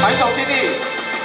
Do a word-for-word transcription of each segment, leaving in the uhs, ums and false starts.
团总经理。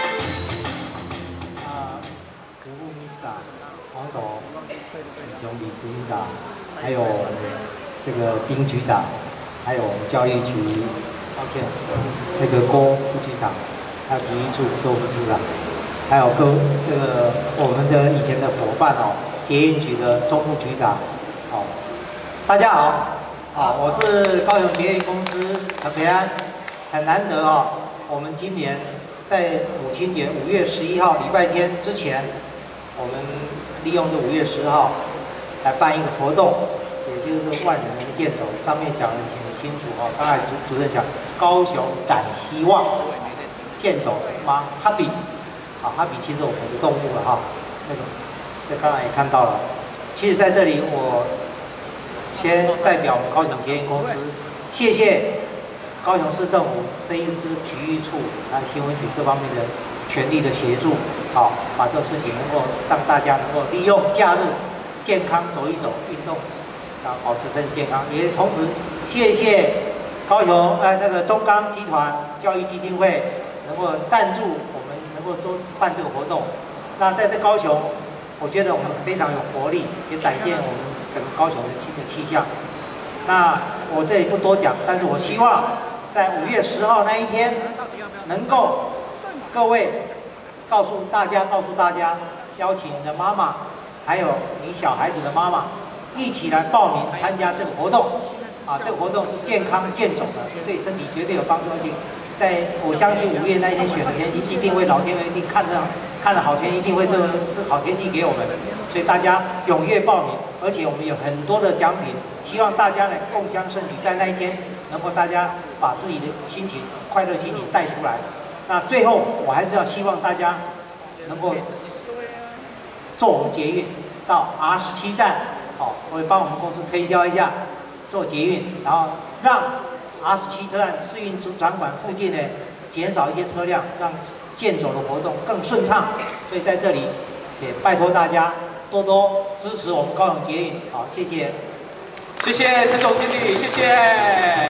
啊，服务秘书长、黄董、李雄李执行长，还有这个丁局长，还有教育局，抱歉，那个郭副局长，还有体育处周副处长，还有各这个我们的以前的伙伴哦，捷运局的钟副局长，好，大家好，好，我是高雄捷运公司陈培安，很难得哦，我们今年在母亲节五月十一号礼拜天之前，我们利用这五月十号来办一个活动，也就是万人健走，上面讲的很清楚哦。刚才主主任讲，高雄赶希望，健走吗？哈比，啊，哈比其实我们的动物了哈，那个，这刚才也看到了。其实在这里，我先代表我们高雄捷运公司，谢谢高雄市政府这一支体育处还有新闻局这方面的全力的协助，好，把这事情能够让大家能够利用假日健康走一走，运动，啊，保持身体健康。也同时谢谢高雄呃那个中钢集团教育基金会能够赞助我们能够做办这个活动。那在这高雄，我觉得我们非常有活力，也展现我们整个高雄的气的气象。那我这里不多讲，但是我希望在五月十号那一天，能够各位告诉大家，告诉大家，邀请你的妈妈，还有你小孩子的妈妈，一起来报名参加这个活动。啊，这个活动是健康健走的，对身体绝对有帮助，而且在我相信五月那一天选的天气，一定会老天爷一定看着看了好天，一定会这个是好天气给我们，所以大家踊跃报名，而且我们有很多的奖品，希望大家呢共襄盛举，在那一天能够大家把自己的心情、快乐心情带出来。那最后，我还是要希望大家能够坐我们捷运到 R 十七站，好，我会帮我们公司推销一下坐捷运，然后让 R 十七车站试运主展馆附近呢减少一些车辆，让健走的活动更顺畅。所以在这里，也拜托大家多多支持我们高雄捷运，好，谢谢。 谢谢陈总经理，谢谢。